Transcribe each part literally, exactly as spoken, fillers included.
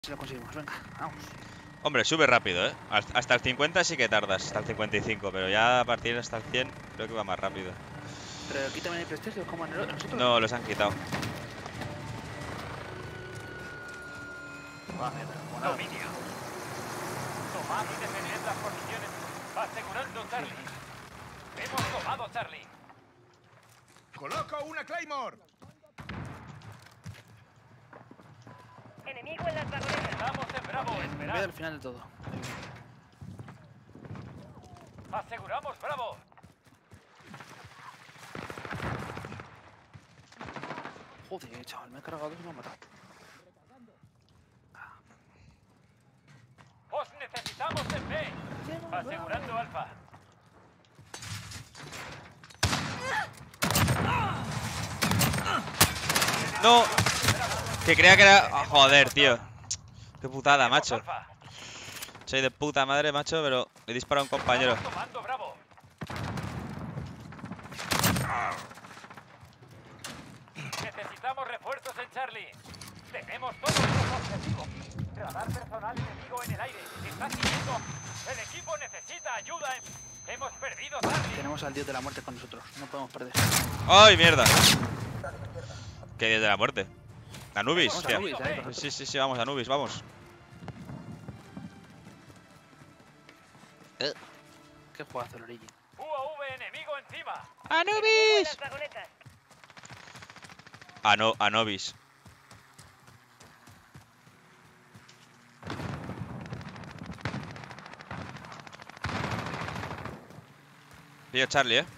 Si lo conseguimos, venga, vamos. Hombre, sube rápido, ¿eh? Hasta el cincuenta sí que tardas, hasta el cincuenta y cinco, pero ya a partir hasta el cien creo que va más rápido. Pero quítame el prestigio como en nosotros. No, los han quitado. Ah, mierda, bueno. Dominio. Tomad y defended las posiciones, asegurando Charlie. Hemos tomado Charlie. ¡Coloco una Claymore! Enemigo en las vagonetas. Estamos en Bravo, Voy esperad. al final de todo. Aseguramos Bravo. Joder, chaval, me he cargado y me ha matado. Os necesitamos en B. Asegurando Alfa. ¡No! Que creía que era... Oh, joder, tío. Qué putada, macho. Alfa. Soy de puta madre, macho, pero le he disparado a un compañero. Estamos tomando Bravo. Necesitamos refuerzos en Charlie. Tenemos todos los objetivos. Radar personal enemigo en el aire. Está siguiendo. El equipo necesita ayuda. En... Hemos perdido Charlie. Tenemos al dios de la muerte con nosotros, no podemos perder. ¡Ay, mierda! ¿Qué dios de la muerte? Anubis, Vamos a hostia. Anubis, eh, nosotros. Sí, sí, sí, vamos, Anubis, vamos. Qué juegazo el Origin. U A V enemigo encima. Enemigo en ¡Anubis! las vagonetas. Ano, Anubis. Pillo Charlie, eh.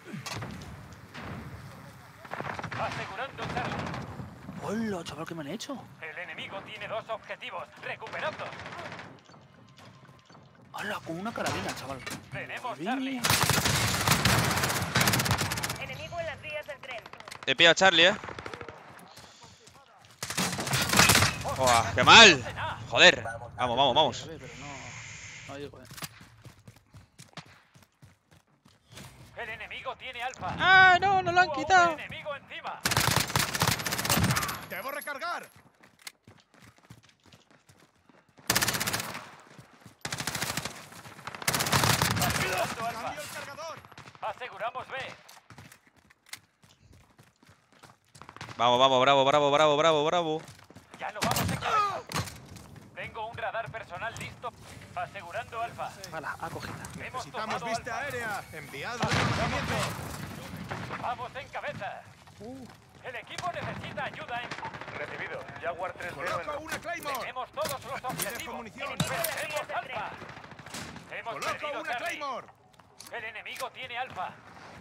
Asegurando Charlie. ¡Hola, chaval, qué me han hecho! El enemigo tiene dos objetivos. Recuperadlos. ¡Hola, con una carabina, chaval! Tenemos Bien. Charlie. Enemigo en las vías del tren. He pillado a Charlie, eh. ¡Oh, qué mal! Joder. Vamos, vamos, vamos. A ver, pero no... No digo, eh. El enemigo tiene Alfa. ¡Ah, no! ¡No lo han U A V quitado! enemigo encima. ¡Debo recargar! Asegurando Alfa. ¡Cambio el cargador! Aseguramos B. Vamos, vamos, bravo, bravo, bravo, bravo, bravo. Ya no vamos en cabeza. Tengo un radar personal listo. Asegurando Alfa. ¡Hala, acogida! Hemos Necesitamos tomado vista Alfa. aérea. Enviado de reconocimiento. Vamos en cabeza. El equipo necesita ayuda en... Recibido. Jaguar tres ¡Coloco una Claymore! Tenemos todos los Dejo objetivos. munición. Enemigo en las vías Tenemos del tren. Alfa. Hemos ¡Coloco perdido una Charlie. Claymore! El enemigo tiene Alfa.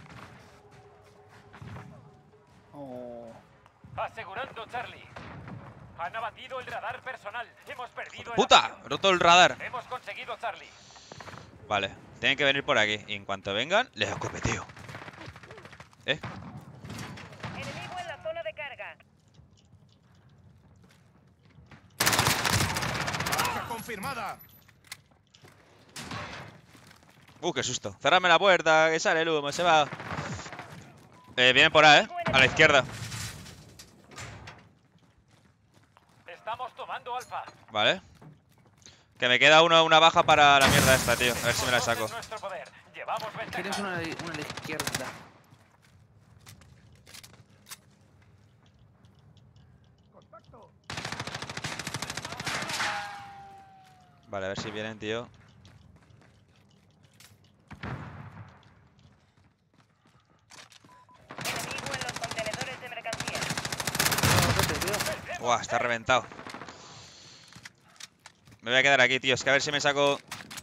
Oh... Asegurando Charlie. Han abatido el radar personal. Hemos perdido el ¡Puta! avión. Roto el radar. Hemos conseguido Charlie. Vale, tienen que venir por aquí. Y en cuanto vengan, les escopeteo. ¿Eh? Enemigo en la zona de carga. ¡Baja confirmada! Uh, qué susto. Cerrame la puerta, que sale el humo, se va. Eh, vienen por ahí, ¿eh? A la izquierda. Estamos tomando Alfa. Vale. Que me queda uno, una baja para la mierda esta, tío. A ver si me la saco. Tenemos nuestro poder. Llevamos ventaja. Tienes una, una a la izquierda. Vale, a ver si vienen, tío. Enemigo en los contenedores de mercancía. Buah, está reventado. Me voy a quedar aquí, tío. Es que a ver si me saco...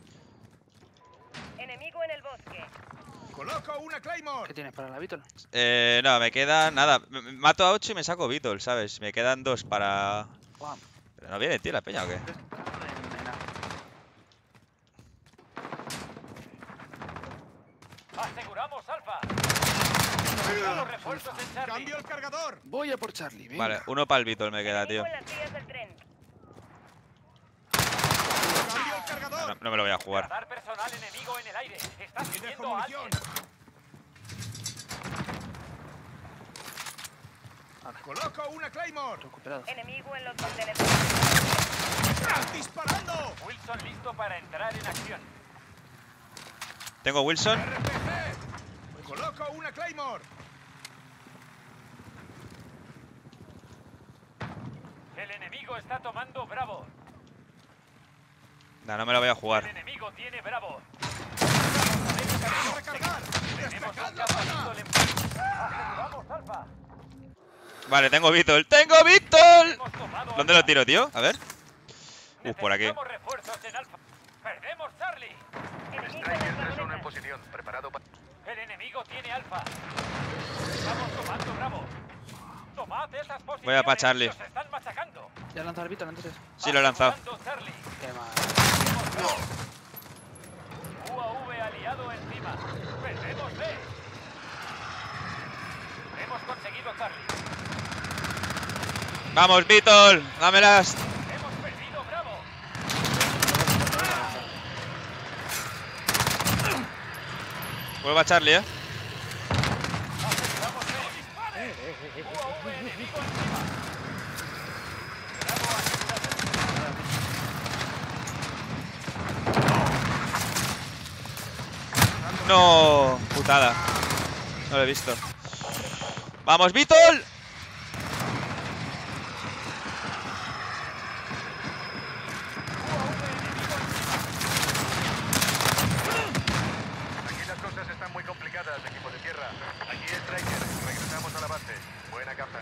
Enemigo en el bosque. ¡Coloco una ¿Qué Claymore! tienes para la Beetle? Eh, no, me queda nada. Me- me Mato a ocho y me saco Beetle, ¿sabes? Me quedan dos para... Guau. ¿Pero no viene, tío, la peña o qué? Aseguramos Alfa. Los refuerzos en Charlie. ¡Cambio el cargador! Voy a por Charlie, venga. Vale, uno para el Beetle me queda, tío. Enemigo en las vías del tren. ¡Cambio el No, cargador! no me lo voy a jugar. Radar personal enemigo en el aire. Está Y dejo siguiendo a munición. alguien. ¡Coloco una Claymore! Recuperado. Enemigo en los contenedores. ¡Disparando! Wilson listo para entrar en acción. Tengo Wilson. R P G. Coloco una Claymore. El enemigo está tomando Bravo. No, no me la voy a El jugar. enemigo tiene Bravo. ¡Recargar! Tenemos ¡Despejad un la campamento zona! en- Vamos, Alfa. Vale, tengo Beetle. ¡Tengo Beetle! Hemos tomado ¿Dónde Alfa. lo tiro, tío? A ver. Uf, por aquí. Necesitamos refuerzos en Alfa. Perdemos Charlie. Enemigo en las vagonetas. posición, preparado para... El enemigo tiene Alfa. Estamos tomando Bravo. Tomad esas posiciones. Voy a pa' Charlie. Nos están machacando. Ya has lanzado el Beetle antes. Sí, lo he lanzado. Asegurando Charlie. Qué mal. U A V aliado encima. Perdemos B. Hemos conseguido Charlie. ¡Vamos, Beetle! ¡Dámelas! Hemos perdido Bravo. Vuelvo a Charlie, ¿eh? Aseguramos B. Dispare. U A V enemigo encima. Bravo asegurado. No, putada. No lo he visto. ¡Vamos, Beetle! Aquí las cosas están muy complicadas, equipo de tierra. Aquí es Striker. Regresamos a la base. Buena caza.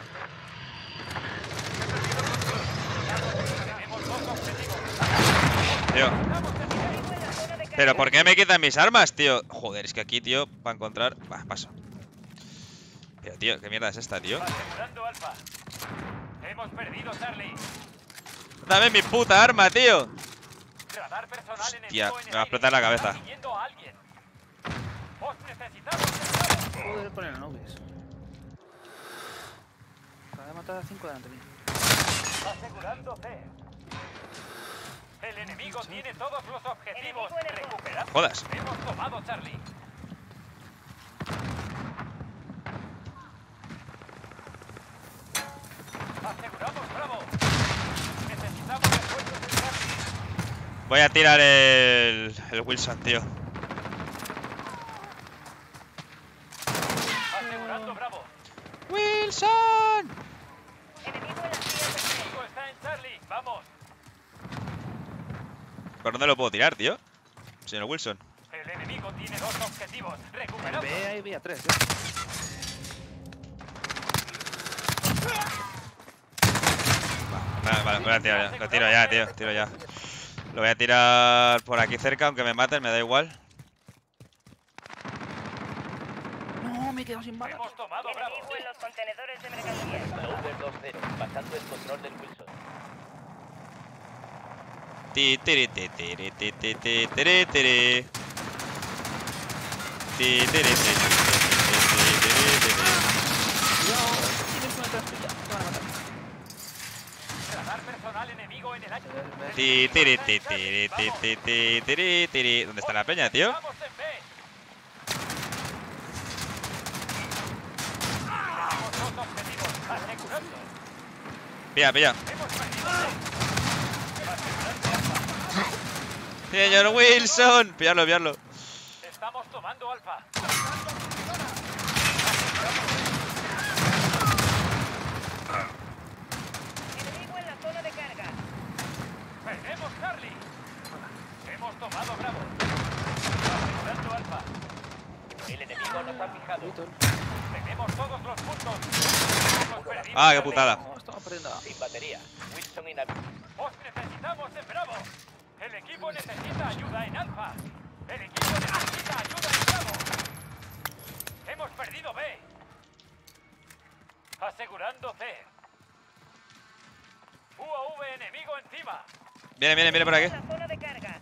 Tenemos dos objetivos. Tío. Enemigo en la zona de carga. ¿Pero por qué me quitan mis armas, tío? Joder, es que aquí, tío, para encontrar... Va, paso. Pero, tío, ¿qué mierda es esta, tío? Asegurando Alfa. Hemos perdido Charlie. Dame mi puta arma, tío. Radar personal Hostia, enemigo en me el va a aire. explotar la Está cabeza. siguiendo a alguien. Os necesitamos en Bravo. Joder, poner nubes. Acaba de matar a cinco delante mío. Asegurando C. El enemigo tiene todos los objetivos. Enemigo en el Recuperad. Jodas. Hemos tomado Charlie. Aseguramos Bravo. Necesitamos refuerzos en Charlie. Voy a tirar el... el Wilson, tío. Asegurando Bravo. ¡Wilson! Enemigo en las vías El de tren. enemigo está en Charlie. Vamos. ¿Por dónde lo puedo tirar, tío? Señor Wilson. El enemigo tiene dos objetivos. En Recuperamos. B hay vía tres. Vale, vale, voy a tirar ya. Lo tiro ya, tío. Tiro ya. Lo voy a tirar por aquí cerca, aunque me maten, me da igual. No, me he quedado sin balas. Hemos tomado Bravo. Enemigo en los contenedores de mercancías. Over dos cero, pasando el control del Wilson. Ti, tiri, ti, tiri, ti, ti, ti, tiri, tiri. Ti, tiri, ti, ti, ti, ti, tiri, tiri. Cuidado, tienes una detrás tuya. Te van a matar. Radar personal enemigo en el aire. Ti, tiri, ti, tiri, ti, ti, ti, tiri, tiri. ¿Dónde está la peña, tío? Estamos en B. Tenemos dos objetivos. Asegurando. Pilla, pilla. Hemos perdido B. Señor Wilson. Pillarlo, pillarlo. Estamos tomando Alfa. Enemigo en la zona de carga. Perdemos Charlie. Hemos tomado Bravo. Asegurando Alfa. El enemigo nos ha fijado. Beetle. Tenemos todos los puntos. Hemos perdido Ah, qué Charlie. putada. No, estamos perdiendo. Sin batería. Wilson inhabilitado. Os necesitamos en Bravo. El equipo necesita ayuda en Alfa. El equipo necesita ayuda en Bravo. Hemos perdido B. Asegurando C. U A V enemigo encima. Viene, viene, viene por aquí. En la zona de carga.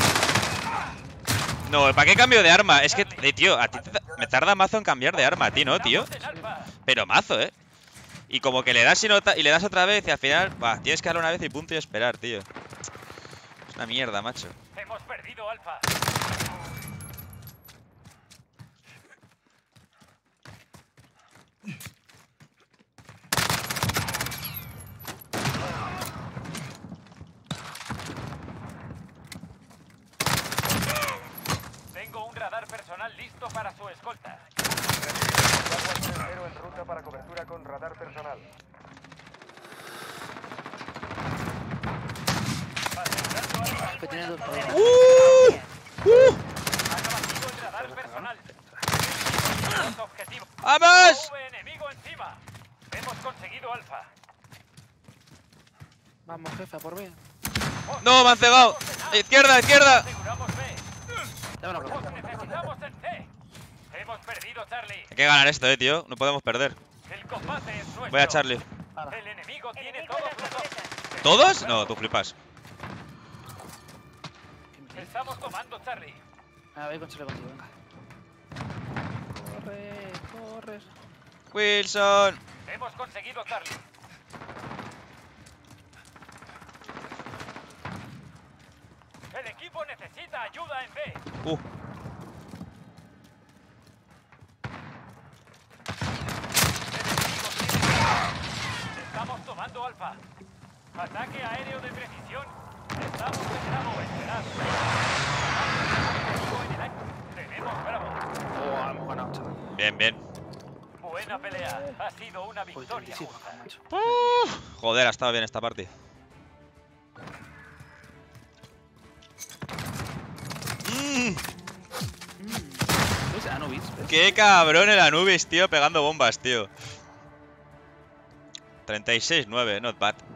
No, ¿para qué cambio de arma? Es que, eh, tío, a ti te- me tarda mazo en cambiar de arma, a ti, ¿no, tío? Estamos en Alfa. Pero mazo, ¿eh? Y como que le das y, no ta- y le das otra vez y al final, va, tienes que darle una vez y punto y esperar, tío. Es una mierda, macho. Hemos perdido Alfa. radar personal listo para su escolta. Recibimos cero en ruta para cobertura con radar personal. Asegurando Alfa. Que tiene dos. ¡Uh! ¡Uh! Han abatido el radar personal. Dos objetivos. ¡Vamos! V enemigo encima. Hemos conseguido Alfa. Vamos, jefe, a por B. ¡No, me han cegado! ¡Izquierda, izquierda! Aseguramos B. Dame una Os placa. necesitamos en C. Hemos perdido Charlie. Hay que ganar esto, eh, tío. No podemos perder. El combate es nuestro. Voy a Charlie. Ahora. El enemigo tiene Enemigo todos en los la ojos. torreta. ¿Todos? No, tú flipas. Estamos tomando Charlie. Ah, voy a conseguir contigo, venga. Corre, corre. Wilson. Hemos conseguido Charlie. El equipo necesita ayuda en B. Uh. Estamos tomando Alfa. Ataque aéreo de precisión. Estamos en Bravo. Esperad. Enemigo en el aire. Tenemos Bravo. Oh, hemos ganado, chaval. Bien, bien. Buena pelea. Ha sido una Joder, victoria sí, justa. macho. Uf, joder, ha estado bien esta partida. Mm, ¿Ves? Anubis, ¿ves? ¡Qué cabrón el Anubis, tío! Pegando bombas, tío. treinta y seis nueve, not bad.